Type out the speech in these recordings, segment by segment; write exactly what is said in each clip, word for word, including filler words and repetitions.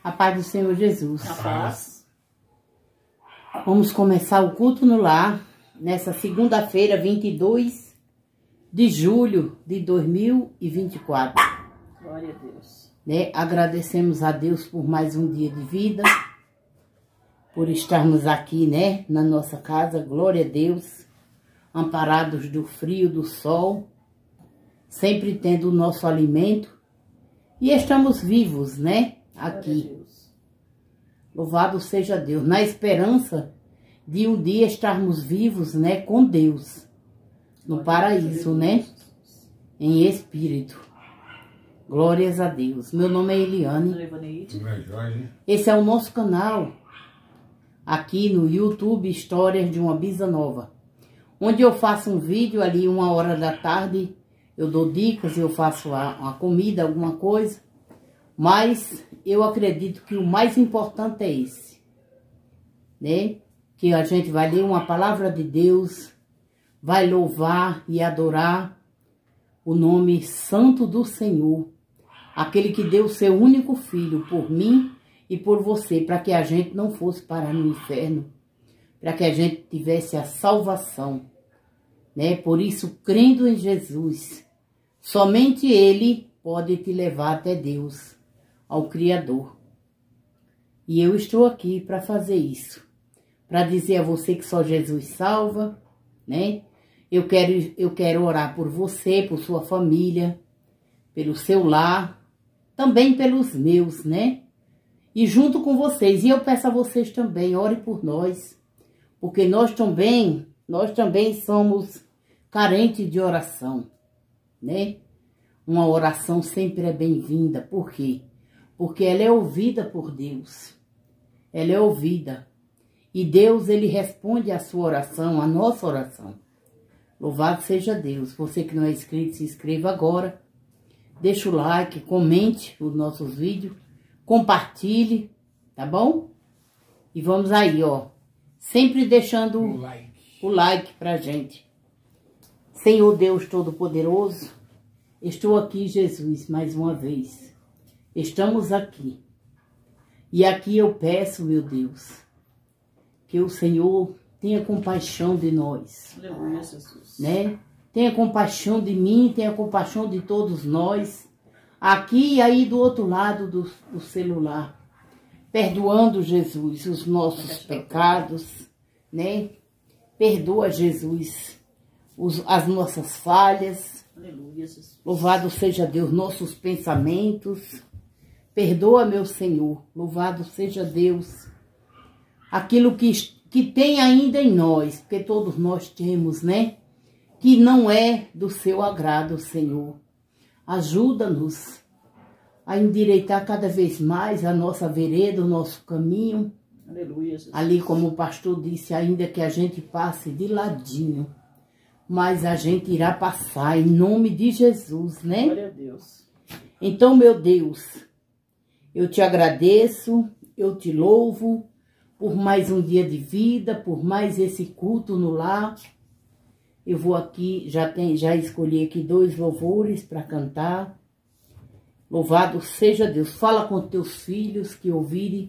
A paz do Senhor Jesus. A paz. Vamos começar o culto no lar, nessa segunda-feira, vinte e dois de julho de dois mil e vinte e quatro. Glória a Deus. Né? Agradecemos a Deus por mais um dia de vida, por estarmos aqui, né, na nossa casa, glória a Deus, amparados do frio, do sol, sempre tendo o nosso alimento, e estamos vivos, né, aqui. Louvado seja Deus, na esperança de um dia estarmos vivos, né, com Deus, no paraíso, né, em espírito. Glórias a Deus. Meu nome é Eliane. Esse é o nosso canal, aqui no YouTube, Histórias de uma Bisa Nova, onde eu faço um vídeo ali, uma hora da tarde, eu dou dicas, eu faço uma comida, alguma coisa, mas eu acredito que o mais importante é esse, né? Que a gente vai ler uma palavra de Deus, vai louvar e adorar o nome santo do Senhor, aquele que deu seu único filho por mim e por você, para que a gente não fosse parar no inferno, para que a gente tivesse a salvação, né? Por isso, crendo em Jesus, somente Ele pode te levar até Deus, ao Criador. E eu estou aqui para fazer isso, para dizer a você que só Jesus salva, né? Eu quero, eu quero orar por você, por sua família, pelo seu lar, também pelos meus, né? E junto com vocês, e eu peço a vocês também, ore por nós, porque nós também, nós também somos carentes de oração, né? Uma oração sempre é bem-vinda, por quê? Porque ela é ouvida por Deus, ela é ouvida, e Deus, Ele responde a sua oração, a nossa oração. Louvado seja Deus. Você que não é inscrito, se inscreva agora, deixa o like, comente os nossos vídeos, compartilhe, tá bom? E vamos aí, ó, sempre deixando o like, o like pra gente. Senhor Deus Todo-Poderoso, estou aqui, Jesus, mais uma vez. Estamos aqui. E aqui eu peço, meu Deus, que o Senhor tenha compaixão de nós. Aleluia, Jesus. Né? Tenha compaixão de mim, tenha compaixão de todos nós. Aqui e aí do outro lado do, do celular. Perdoando, Jesus, os nossos pecados, né? Perdoa, Jesus, os, as nossas falhas. Aleluia, Jesus. Louvado seja Deus, nossos pensamentos. Perdoa, meu Senhor. Louvado seja Deus. Aquilo que, que tem ainda em nós, porque todos nós temos, né? Que não é do seu agrado, Senhor. Ajuda-nos a endireitar cada vez mais a nossa vereda, o nosso caminho. Aleluia, Jesus. Ali, como o pastor disse, ainda que a gente passe de ladinho, mas a gente irá passar em nome de Jesus, né? Glória a Deus. Então, meu Deus, eu te agradeço, eu te louvo por mais um dia de vida, por mais esse culto no lar. Eu vou aqui, já, tem, já escolhi aqui dois louvores para cantar. Louvado seja Deus. Fala com teus filhos que ouvirem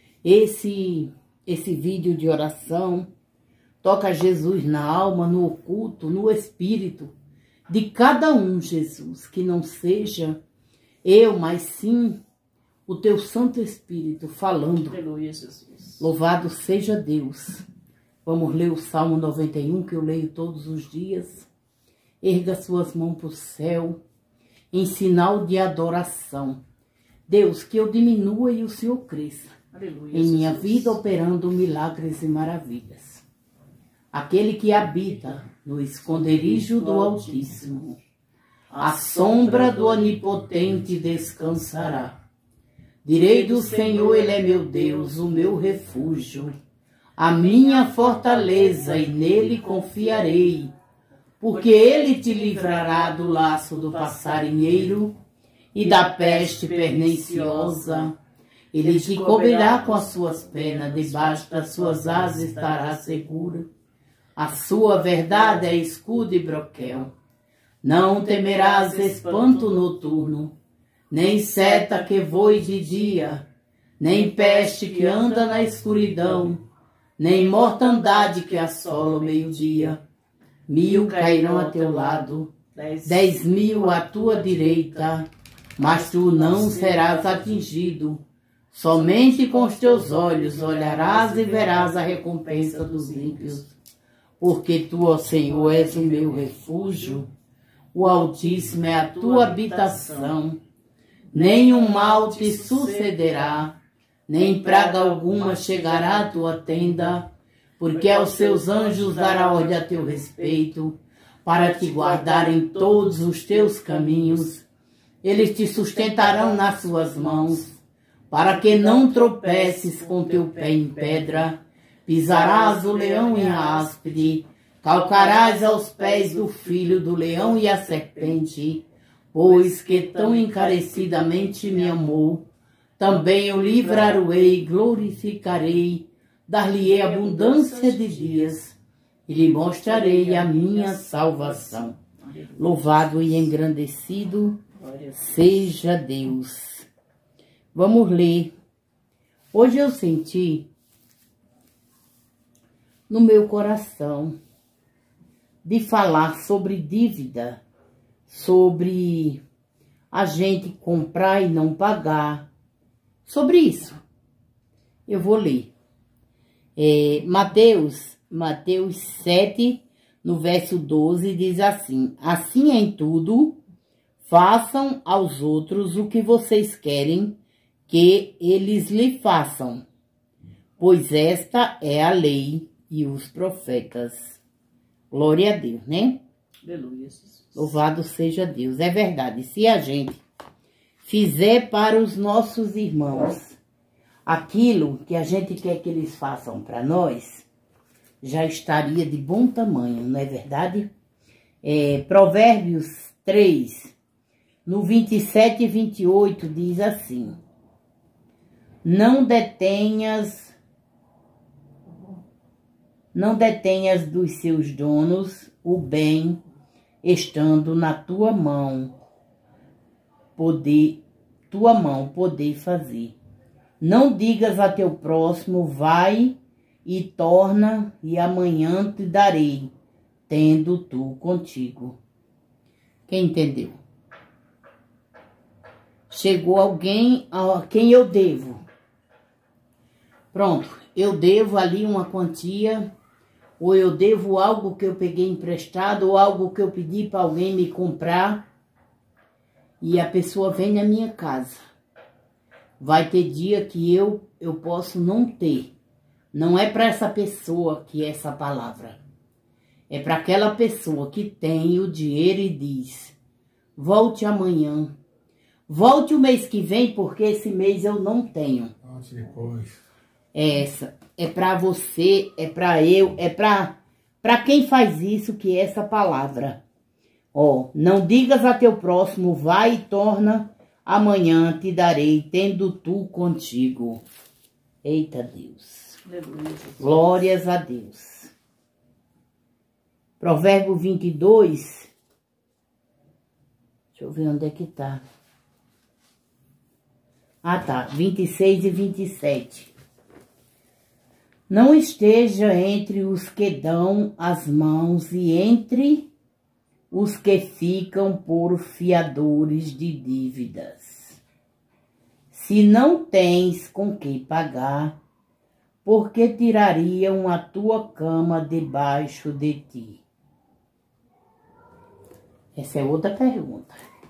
esse, esse vídeo de oração. Toca Jesus na alma, no oculto, no espírito de cada um, Jesus. Que não seja eu, mas sim o teu Santo Espírito falando. Aleluia, Jesus. Louvado seja Deus. Vamos ler o Salmo noventa e um, que eu leio todos os dias. Erga suas mãos para o céu, em sinal de adoração. Deus, que eu diminua e o Senhor cresça. Aleluia, em minha Jesus. vida, operando milagres e maravilhas. Aquele que habita no esconderijo do Altíssimo, à sombra do Onipotente descansará. Direi do Senhor, Ele é meu Deus, o meu refúgio, a minha fortaleza, e nele confiarei, porque Ele te livrará do laço do passarinheiro e da peste perniciosa. Ele te cobrirá com as suas penas, debaixo das suas asas estará seguro. A sua verdade é escudo e broquel. Não temerás espanto noturno, nem seta que voe de dia, nem peste que anda na escuridão, nem mortandade que assola o meio-dia. Mil cairão a teu lado, dez mil à tua direita, mas tu não serás atingido. Somente com os teus olhos olharás e verás a recompensa dos ímpios. Porque tu, ó Senhor, és o meu refúgio, o Altíssimo é a tua habitação. Nenhum mal te sucederá, nem praga alguma chegará à tua tenda, porque aos seus anjos dará ordem a teu respeito, para te guardar em todos os teus caminhos. Eles te sustentarão nas suas mãos, para que não tropeces com teu pé em pedra. Pisarás o leão e a áspide, calcarás aos pés do filho do leão e a serpente, pois que tão encarecidamente me amou. Também eu livrar-o-ei, glorificarei, dar-lhe-ei abundância de dias, e lhe mostrarei a minha salvação. Louvado e engrandecido seja Deus. Vamos ler. Hoje eu senti no meu coração de falar sobre dívida, sobre a gente comprar e não pagar, sobre isso. Eu vou ler. É, Mateus, Mateus sete, no verso doze, diz assim: assim em tudo, façam aos outros o que vocês querem que eles lhe façam, pois esta é a lei e os profetas. Glória a Deus, né? Aleluia, Jesus. Louvado seja Deus. É verdade, se a gente fizer para os nossos irmãos aquilo que a gente quer que eles façam para nós, já estaria de bom tamanho, não é verdade? É, Provérbios três, no vinte e sete e vinte e oito, diz assim: Não detenhas Não detenhas dos seus donos o bem, estando na tua mão, poder, tua mão poder fazer. Não digas a teu próximo, vai e torna, e amanhã te darei, tendo tu contigo. Quem entendeu? Chegou alguém a quem eu devo. Pronto, eu devo ali uma quantia, ou eu devo algo que eu peguei emprestado, ou algo que eu pedi para alguém me comprar, e a pessoa vem na minha casa. Vai ter dia que eu, eu posso não ter. Não é para essa pessoa que é essa palavra. É para aquela pessoa que tem o dinheiro e diz: volte amanhã. Volte o mês que vem, porque esse mês eu não tenho. Volte depois. Essa é para você, é para eu, é para para quem faz isso que é essa palavra. Ó, não digas a teu próximo, vai e torna, amanhã te darei, tendo tu contigo. Eita Deus. Aleluia, Jesus. Glórias a Deus. Provérbio vinte e dois. Deixa eu ver onde é que tá. Ah, tá. vinte e seis e vinte e sete. Não esteja entre os que dão as mãos e entre os que ficam por fiadores de dívidas. Se não tens com que pagar, por que tirariam a tua cama debaixo de ti? Essa é outra pergunta.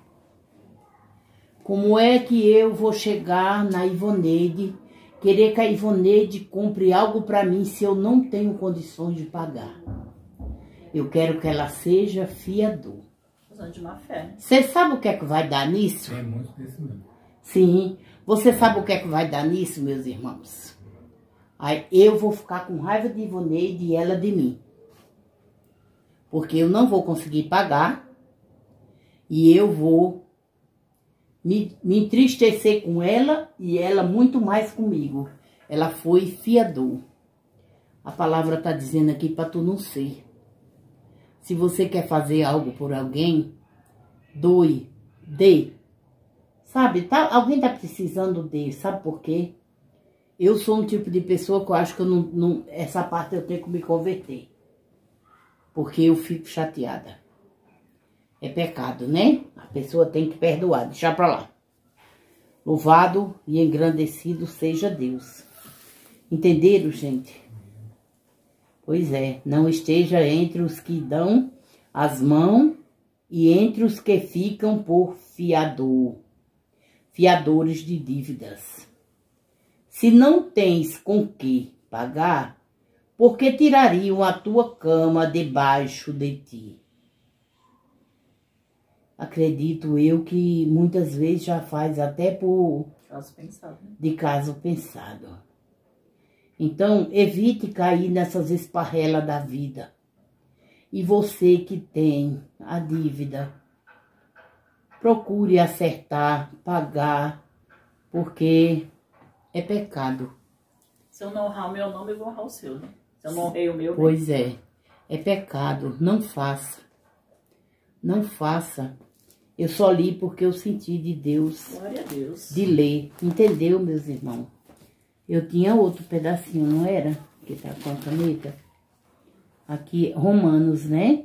Como é que eu vou chegar na Ivoneide, querer que a Ivoneide compre algo para mim se eu não tenho condições de pagar? Eu quero que ela seja fiador. Usando de má fé, né? Você sabe o que é que vai dar nisso? É muito desse mesmo. Sim. Você sabe o que é que vai dar nisso, meus irmãos? Aí eu vou ficar com raiva de Ivoneide e ela de mim. Porque eu não vou conseguir pagar. E eu vou me, me entristecer com ela e ela muito mais comigo. Ela foi fiador. A palavra está dizendo aqui para tu não ser. Se você quer fazer algo por alguém, doe, dê. Sabe, tá, alguém tá precisando de, sabe por quê? eu sou um tipo de pessoa que eu acho que eu não, não, essa parte eu tenho que me converter. Porque eu fico chateada. É pecado, né? A pessoa tem que perdoar, deixar pra lá. Louvado e engrandecido seja Deus. Entenderam, gente? Pois é, não esteja entre os que dão as mãos e entre os que ficam por fiador, fiadores de dívidas. Se não tens com que pagar, por que tirariam a tua cama debaixo de ti? Acredito eu que muitas vezes já faz até por Caso pensado, né? de caso pensado. Então, evite cair nessas esparrelas da vida. E você que tem a dívida, procure acertar, pagar, porque é pecado. Se eu não honrar o meu nome, eu vou honrar o seu, né? Se eu não honrei o meu... Pois é, é pecado, não faça. Não faça. Eu só li porque eu senti de Deus. Glória a Deus. De ler. Entendeu, meus irmãos? Eu tinha outro pedacinho, não era? Que tá com a caneta. Aqui, Romanos, né?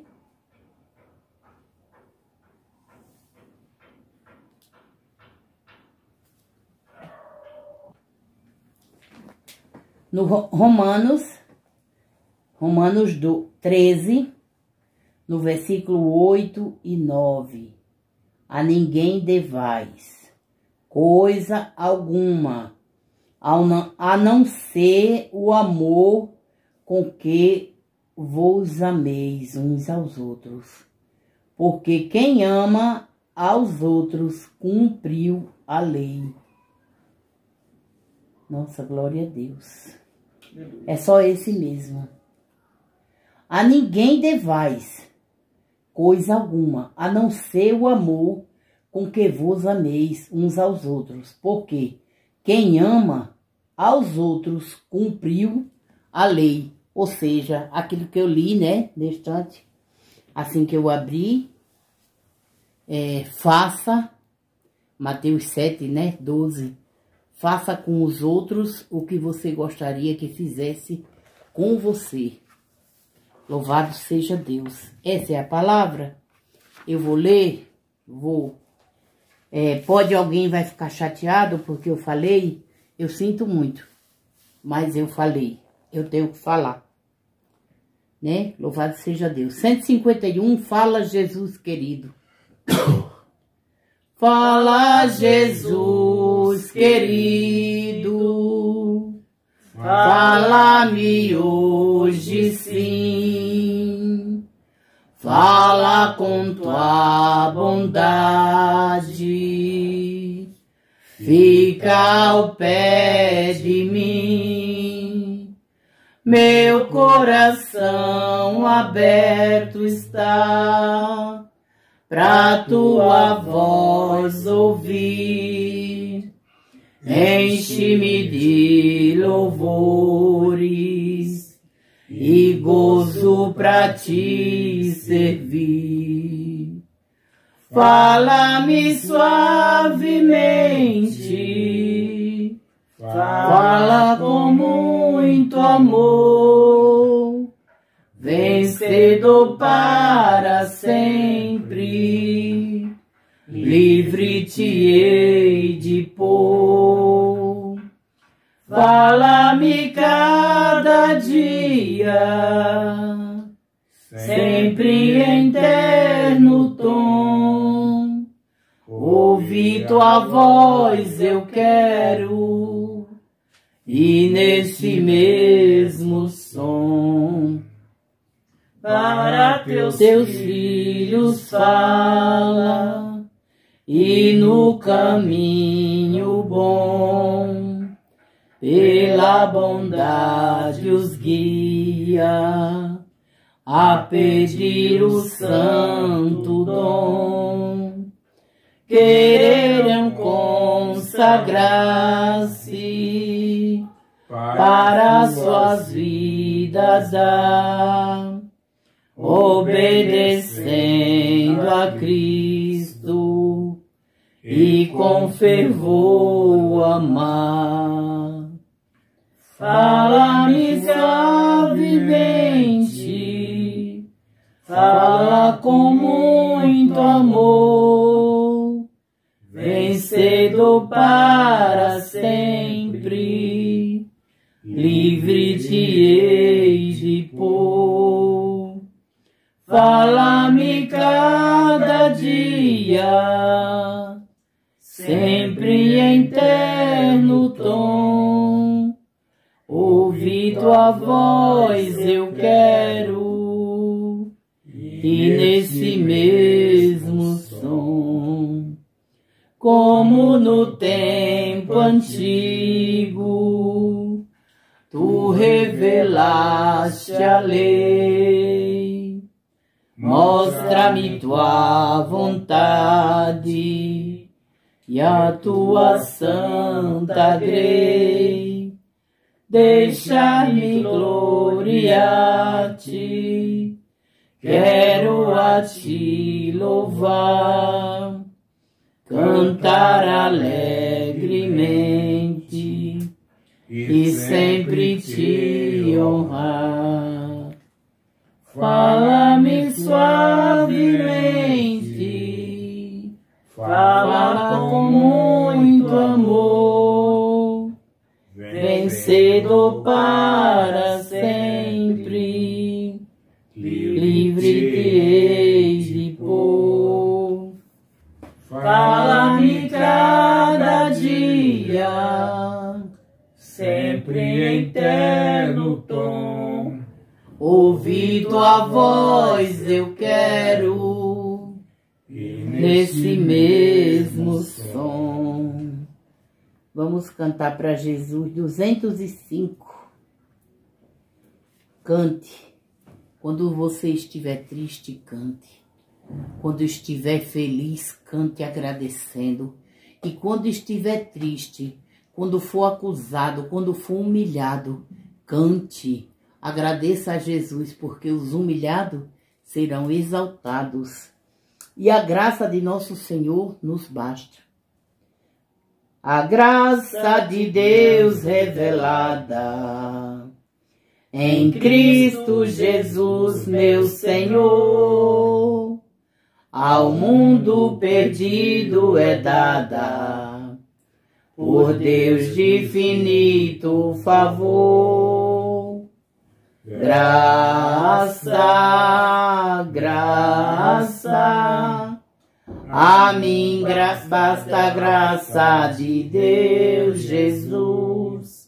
No Romanos, Romanos do treze, no versículo oito e nove. A ninguém devais coisa alguma, a não ser o amor com que vos ameis uns aos outros. Porque quem ama aos outros cumpriu a lei. Nossa, glória a Deus. É só esse mesmo. A ninguém devais coisa alguma, a não ser o amor com que vos ameis uns aos outros. Porque quem ama aos outros cumpriu a lei. Ou seja, aquilo que eu li, né, distante, assim que eu abri, é, faça, Mateus sete, né, doze, faça com os outros o que você gostaria que fizesse com você. Louvado seja Deus. Essa é a palavra. Eu vou ler, vou. É, pode alguém vai ficar chateado porque eu falei, eu sinto muito, mas eu falei, eu tenho que falar, né? Louvado seja Deus. cento e cinquenta e um, fala Jesus querido. Fala Jesus querido, fala-me hoje sim, fala com tua bondade, fica ao pé de mim, meu coração aberto está pra tua voz ouvir, enche-me de louvores e gozo pra te servir. Fala-me suavemente, fala com muito amor, vencedor para sempre, livre te hei de pôr. Fala-me cada dia, sempre em terno tom, ouvir tua voz eu quero, e nesse mesmo som, para teus, teus filhos fala, e no caminho bom, pela bondade os guia, a pedir o santo dom. Quererão consagrar-se para suas vidas dar, obedecendo a Cristo e com fervor amar. hei de pôr. Fala-me cada dia, sempre em terno tom. Ouvir tua voz eu quero, e nesse mesmo som, como no tempo antigo, tu revelaste a lei. Mostra-me tua vontade e a tua santa grei. Deixa-me gloriar-te, quero a ti louvar, cantar alegremente e sempre te honrar. Fala-me suavemente, fala com muito amor, vencedor para sempre, livre te hei de pôr. Fala-me cada dia, sempre em terno tom. Ouvir tua voz eu quero, nesse mesmo som. Vamos cantar para Jesus duzentos e cinco. Cante. Quando você estiver triste, cante. Quando estiver feliz, cante agradecendo. E quando estiver triste, quando for acusado, quando for humilhado, cante. Agradeça a Jesus, porque os humilhados serão exaltados. E a graça de nosso Senhor nos basta. A graça de Deus revelada em Cristo Jesus, meu Senhor, ao mundo perdido é dada por Deus de infinito favor. Graça, graça, a mim gra basta a graça de Deus Jesus.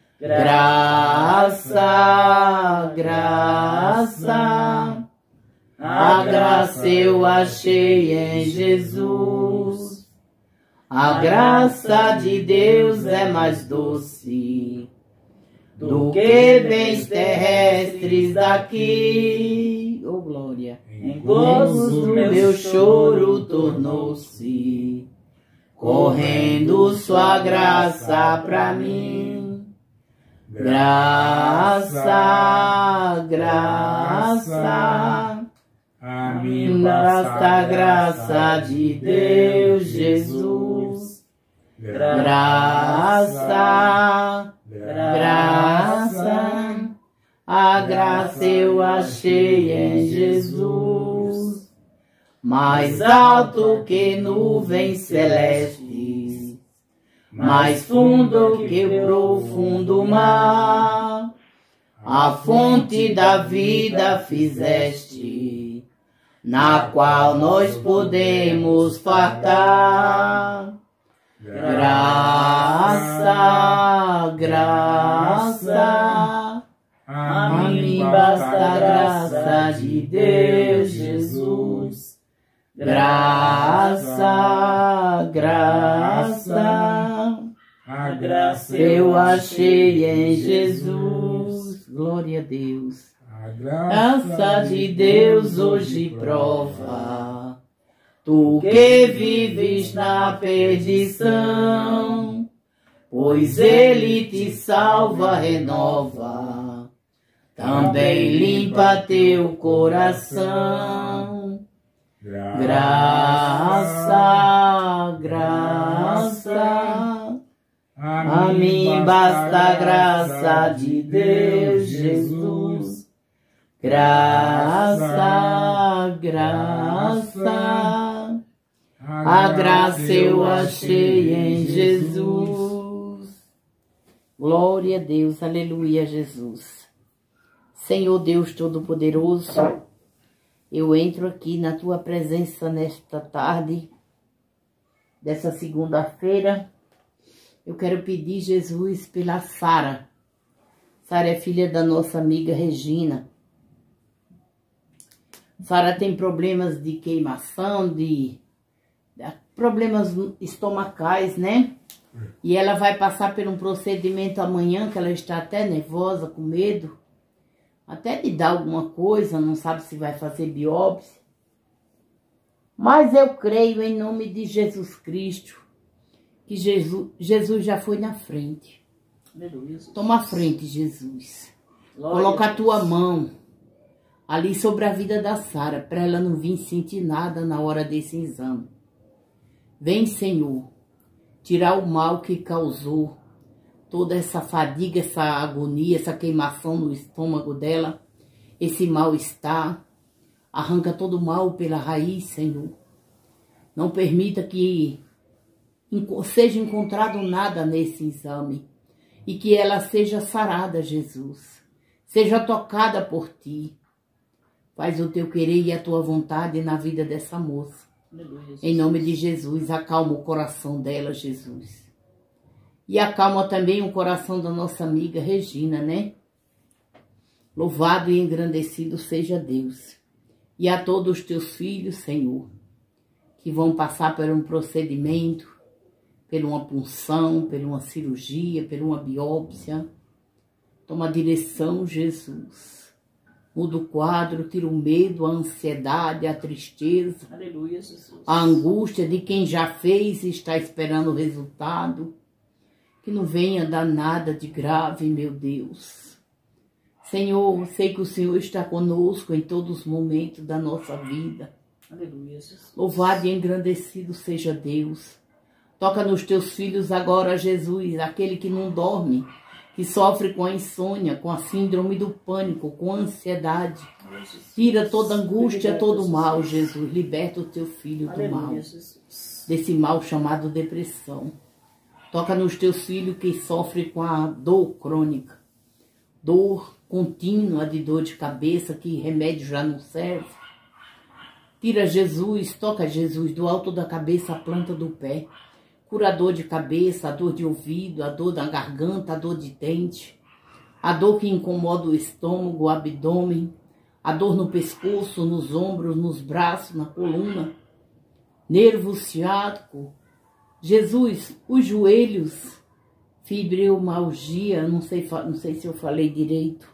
Graça, graça, a graça eu achei em Jesus. A graça de Deus é mais doce do que bens terrestres daqui. Oh, glória! Em gozo meu choro tornou-se, correndo sua graça pra mim. Graça, graça, a mim basta a graça de Deus Jesus. Graça, graça, a graça eu achei em Jesus. Mais alto que nuvens celestes, mais fundo que o profundo mar, a fonte da vida fizeste, na qual nós podemos fartar. Graça, graça, a mim basta a graça de Deus Jesus. Graça, graça, a graça eu achei em Jesus. Glória a Deus. A graça de Deus hoje prova, tu que vives na perdição, pois Ele te salva, renova, também limpa teu coração. Graça, graça, a mim basta a graça de Deus Jesus. Graça, graça, a graça eu achei em Jesus. Glória a Deus, aleluia, Jesus. Senhor Deus Todo-Poderoso, eu entro aqui na Tua presença nesta tarde, dessa segunda-feira. Eu quero pedir, Jesus, pela Sara. Sara é filha da nossa amiga Regina. Sara tem problemas de queimação, de, de problemas estomacais, né? E ela vai passar por um procedimento amanhã, que ela está até nervosa, com medo. Até de dar alguma coisa, não sabe se vai fazer biópsia. Mas eu creio em nome de Jesus Cristo, que Jesus, Jesus já foi na frente. Aleluia. Toma a frente, Jesus. Glória Coloca a a tua Deus. mão ali sobre a vida da Sara, para ela não vir sentir nada na hora desse exame. Vem, Senhor, tirar o mal que causou toda essa fadiga, essa agonia, essa queimação no estômago dela, esse mal-estar. Arranca todo o mal pela raiz, Senhor. Não permita que seja encontrado nada nesse exame e que ela seja sarada, Jesus. Seja tocada por Ti. Faz o Teu querer e a Tua vontade na vida dessa moça. Aleluia. Em nome de Jesus, acalma o coração dela, Jesus. E acalma também o coração da nossa amiga Regina, né? Louvado e engrandecido seja Deus. E a todos os Teus filhos, Senhor, que vão passar por um procedimento, por uma punção, por uma cirurgia, por uma biópsia. Toma direção, Jesus. Muda o quadro, tira o medo, a ansiedade, a tristeza, Aleluia, Jesus. a angústia de quem já fez e está esperando o resultado. Que não venha dar nada de grave, meu Deus. Senhor, sei que o Senhor está conosco em todos os momentos da nossa vida. Aleluia, Jesus. Louvado e engrandecido seja Deus. Toca nos teus filhos agora, Jesus, aquele que não dorme, que sofre com a insônia, com a síndrome do pânico, com a ansiedade. Tira toda angústia, todo o mal, Jesus. Liberta o teu filho do mal, Aleluia, Jesus. desse mal chamado depressão. Toca nos teus filhos que sofrem com a dor crônica, dor contínua de dor de cabeça, que remédio já não serve. Tira, Jesus, toca, Jesus, do alto da cabeça à planta do pé. Cura a dor de cabeça, a dor de ouvido, a dor da garganta, a dor de dente, a dor que incomoda o estômago, o abdômen, a dor no pescoço, nos ombros, nos braços, na coluna, nervo ciático. Jesus, os joelhos, fibromialgia, não sei, não sei se eu falei direito,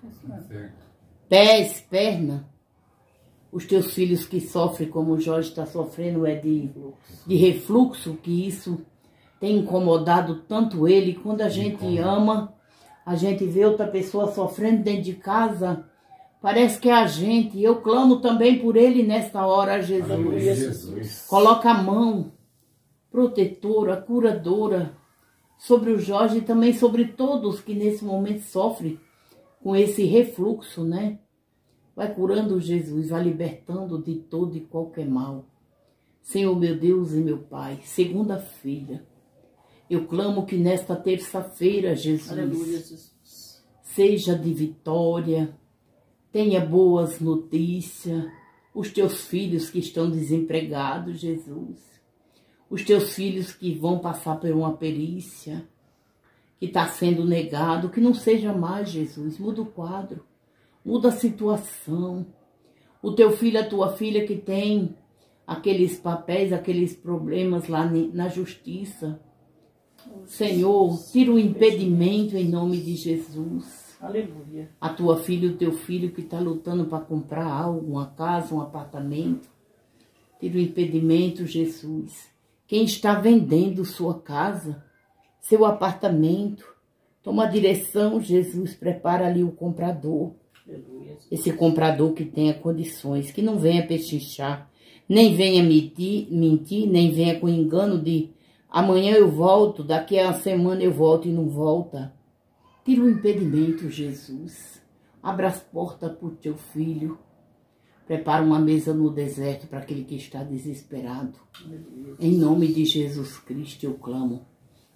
pés, perna. Os teus filhos que sofrem, como o Jorge está sofrendo, é de, de refluxo, que isso tem incomodado tanto ele. Quando a gente ama, a gente vê outra pessoa sofrendo dentro de casa, parece que é a gente. Eu clamo também por ele nesta hora, Jesus. Aleluia, Jesus. Coloca a mão protetora, curadora sobre o Jorge e também sobre todos que nesse momento sofrem com esse refluxo, né? Vai curando, Jesus, vai libertando de todo e qualquer mal. Senhor, meu Deus e meu Pai, segunda-feira, eu clamo que nesta terça-feira, Jesus, Aleluia, Jesus. seja de vitória, tenha boas notícias, os teus filhos que estão desempregados, Jesus, os teus filhos que vão passar por uma perícia, que está sendo negado, que não seja mais, Jesus, muda o quadro. Muda a situação. O teu filho, a tua filha que tem aqueles papéis, aqueles problemas lá na justiça. Senhor, tira o impedimento em nome de Jesus. Aleluia. A tua filha, o teu filho que está lutando para comprar algo, uma casa, um apartamento. Tira o impedimento, Jesus. Quem está vendendo sua casa, seu apartamento, toma a direção, Jesus, prepara ali o comprador. Esse comprador que tenha condições, que não venha pechinchar, nem venha mentir, mentir, nem venha com engano de amanhã eu volto, daqui a uma semana eu volto e não volta. Tira o impedimento, Jesus. Abra as portas para o teu filho. Prepara uma mesa no deserto para aquele que está desesperado. Em nome de Jesus Cristo eu clamo.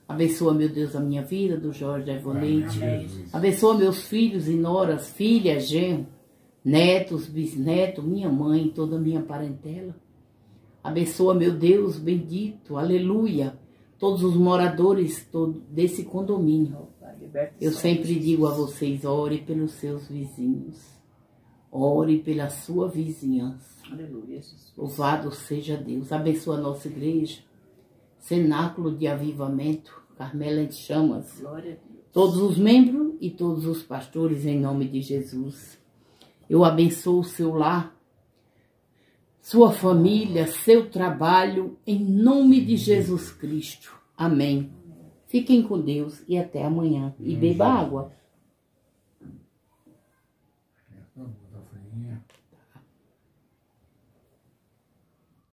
Abençoa, meu Deus, a minha vida, do Jorge, da Ivonete. Abençoa meus filhos e noras, filhas, genro, netos, bisnetos, minha mãe, toda a minha parentela. Abençoa, meu Deus, bendito, aleluia, todos os moradores todo, desse condomínio. Eu sempre digo a vocês, ore pelos seus vizinhos. Ore pela sua vizinhança. Aleluia. Louvado seja Deus. Abençoa a nossa igreja. Cenáculo de Avivamento, Carmela em Chamas. Glória a Deus. Todos os membros e todos os pastores, em nome de Jesus. Eu abençoo o seu lar, sua família, seu trabalho, em nome de Jesus Cristo. Amém. Fiquem com Deus e até amanhã. E beba água.